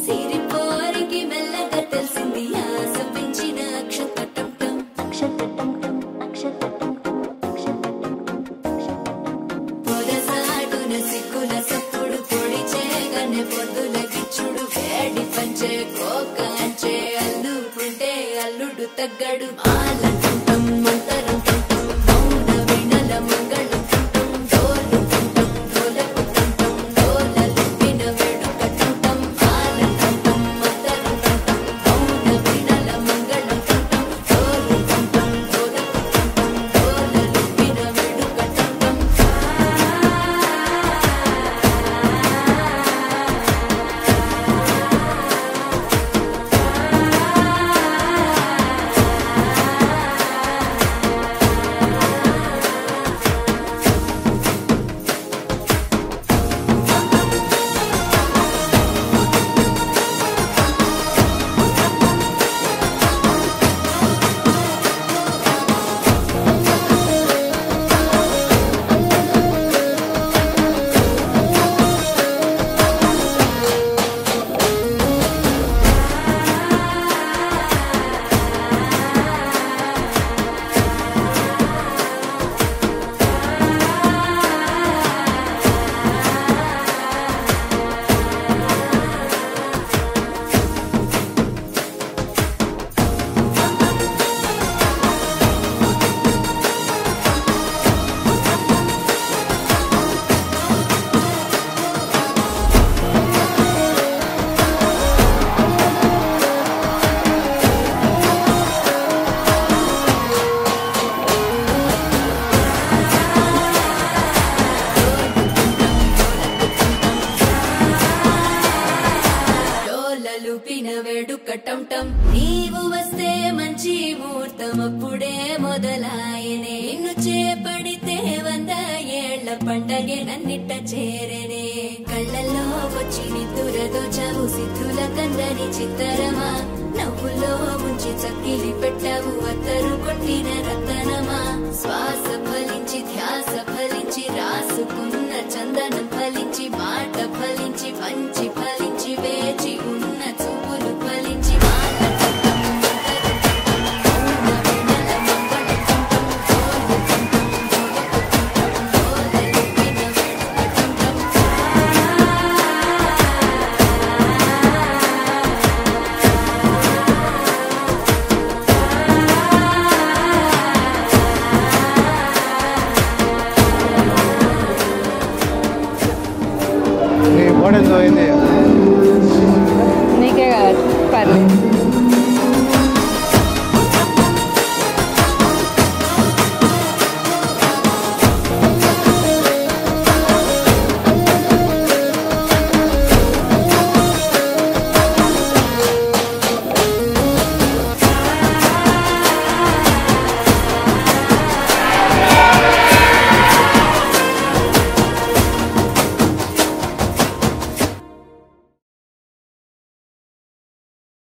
సిరిపోరికి మెల్లగా తెలిసింది ఆశ పెంచిన అక్షతటం పొరసాటున సిగ్గుల సప్పుడు పొడి చేయగానే పొద్దుల గిచ్చుడు వేడి పంచే కోకాంచే అల్లుకుంటే అల్లుడు తగ్గడు ఆలంటుంటం మంతరం తుంటం మౌన వినల మంగళం తుంటం డోలు తుంటం డోలకు తుంటం డోలలు విన వేడుక తుంటం ఆలంటుంటం మంతరం తుంటం మౌన వినల మంగళం తుంటం డోలు తుంటం డోలకు తుంటం డోలలు విన వేడుక తుంటం లూపిన వేడుకటంటం నీవు వస్తే మంచి ముహూర్తం అప్పుడే మొదలాయనే నిన్ను చేపడితే 100 ఏళ్ల పండగే నన్నిట్ట చేరనే కళ్ళల్లో వచ్చి నిద్దురదోచావు సిద్ధుల కందని చిత్తరమా నవ్వులో ముంచి చక్కిలి పెట్టావు అత్తరు కొట్టిన రతనమా శ్వాస ఫలించి ధ్యాస ఫలించి రాసుకున్న చందనం ఫలించి మాట ఫలించి పంచ